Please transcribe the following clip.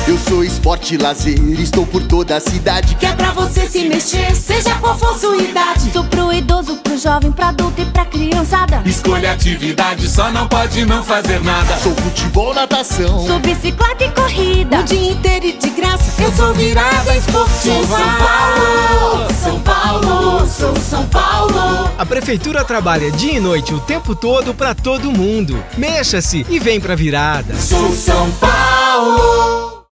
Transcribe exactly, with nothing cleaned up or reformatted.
Eu sou esporte e lazer, estou por toda a cidade. Que é pra você se mexer, seja qual for sua idade. Sou pro idoso, pro jovem, pro adulto e pra criançada. Escolha atividade, só não pode não fazer nada. Sou futebol, natação, Sou bicicleta e corrida. O dia inteiro e de graça, eu sou virada esportiva. São Paulo, São Paulo, sou São Paulo. A prefeitura trabalha dia e noite o tempo todo pra todo mundo. Mexa-se e vem pra virada. Sou São Paulo.